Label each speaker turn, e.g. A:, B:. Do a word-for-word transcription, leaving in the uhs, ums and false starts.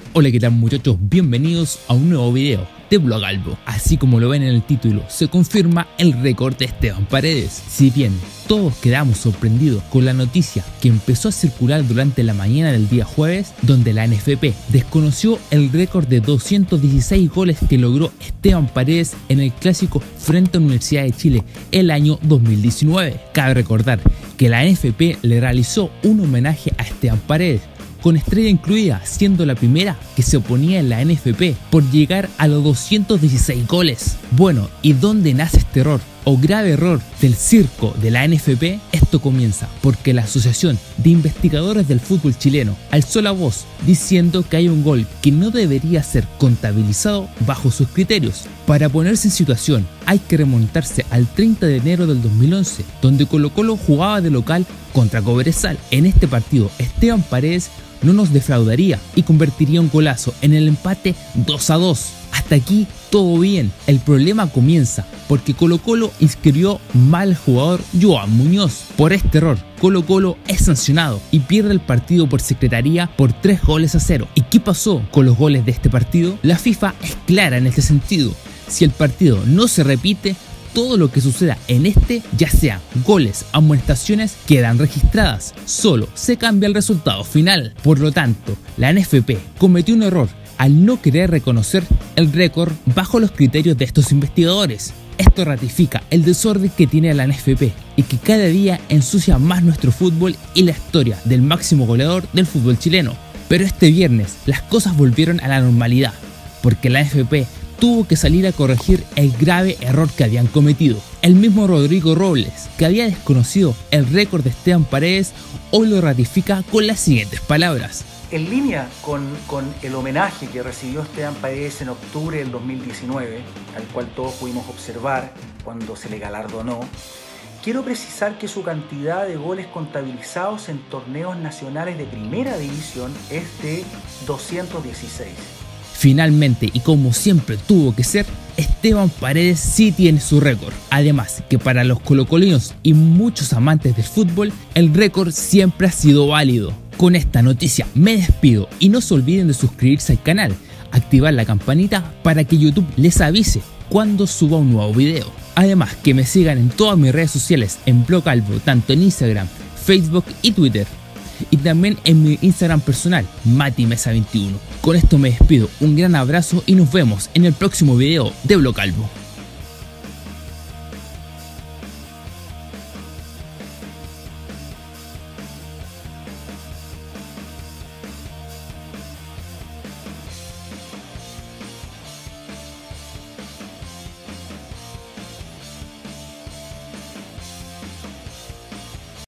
A: Hola, ¿qué tal muchachos? Bienvenidos a un nuevo video de Blog Albo. Así como lo ven en el título, se confirma el récord de Esteban Paredes. Si bien todos quedamos sorprendidos con la noticia que empezó a circular durante la mañana del día jueves, donde la N F P desconoció el récord de doscientos dieciséis goles que logró Esteban Paredes en el clásico frente a Universidad de Chile el año dos mil diecinueve. Cabe recordar que la N F P le realizó un homenaje a Esteban Paredes, con estrella incluida, siendo la primera que se oponía en la N F P por llegar a los doscientos dieciséis goles. Bueno, ¿y dónde nace este error o grave error del circo de la N F P? Esto comienza porque la Asociación de Investigadores del Fútbol Chileno alzó la voz diciendo que hay un gol que no debería ser contabilizado bajo sus criterios. Para ponerse en situación, hay que remontarse al treinta de enero del dos mil once, donde Colo-Colo jugaba de local contra Cobresal. En este partido, Esteban Paredes no nos defraudaría y convertiría un golazo en el empate dos a dos. Hasta aquí todo bien. El problema comienza porque Colo-Colo inscribió mal al jugador Joan Muñoz. Por este error, Colo-Colo es sancionado y pierde el partido por secretaría por tres goles a cero. ¿Y qué pasó con los goles de este partido? La FIFA es clara en este sentido. Si el partido no se repite, todo lo que suceda en este, ya sea goles, amonestaciones, quedan registradas. Solo se cambia el resultado final. Por lo tanto, la N F P cometió un error al no querer reconocer el récord bajo los criterios de estos investigadores. Esto ratifica el desorden que tiene la N F P y que cada día ensucia más nuestro fútbol y la historia del máximo goleador del fútbol chileno. Pero este viernes las cosas volvieron a la normalidad, porque la N F P tuvo que salir a corregir el grave error que habían cometido. El mismo Rodrigo Robles, que había desconocido el récord de Esteban Paredes, hoy lo ratifica con las siguientes palabras.
B: En línea con, con el homenaje que recibió Esteban Paredes en octubre del dos mil diecinueve, al cual todos pudimos observar cuando se le galardonó, quiero precisar que su cantidad de goles contabilizados en torneos nacionales de primera división es de doscientos dieciséis.
A: Finalmente, y como siempre tuvo que ser, Esteban Paredes sí tiene su récord. Además que para los colocolinos y muchos amantes del fútbol, el récord siempre ha sido válido. Con esta noticia me despido y no se olviden de suscribirse al canal, activar la campanita para que YouTube les avise cuando suba un nuevo video. Además que me sigan en todas mis redes sociales en Blog Albo, tanto en Instagram, Facebook y Twitter. Y también en mi Instagram personal, Mati Mesa veintiuno. Con esto me despido, un gran abrazo y nos vemos en el próximo video de Blog Albo.